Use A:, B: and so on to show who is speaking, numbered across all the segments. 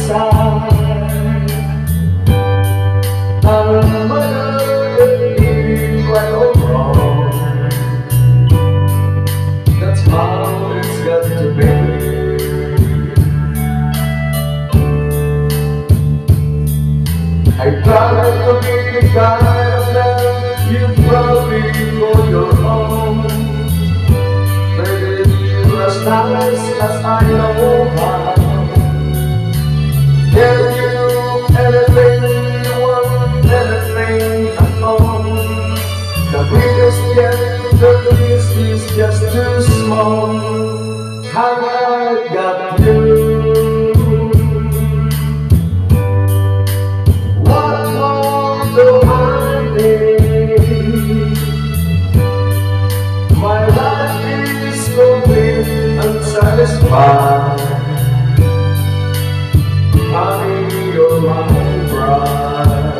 A: side. And whether it be right or wrong, that's how it's got to be. I try to be the kind of man you probably call your own. Treated you as nice as I know how. Give you anything you want, anything at all. The greatest gift, the least is just too small. How I got you. My life is complete and satisfied. Honey, you're my bride.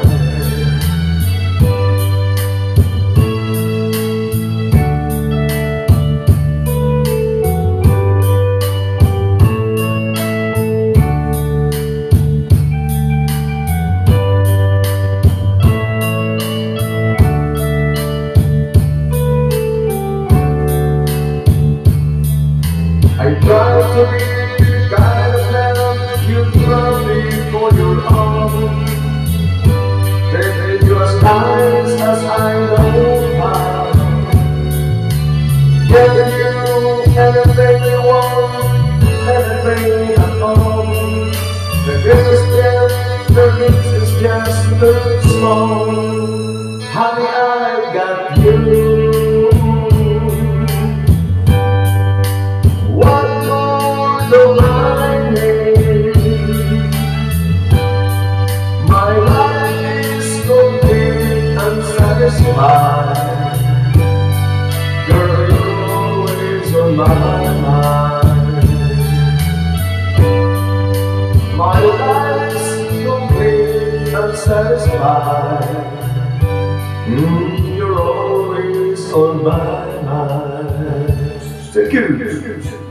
A: I try to be the kind of man you probably for your own. Treat you as nice as I know how. Give you anything you want, anything at all. The greatest gift, the least is just too small. Honey, I got you. My life is complete and satisfied. Girl, you're always on my mind. My life is complete and satisfied. You're always on my mind. Thank you.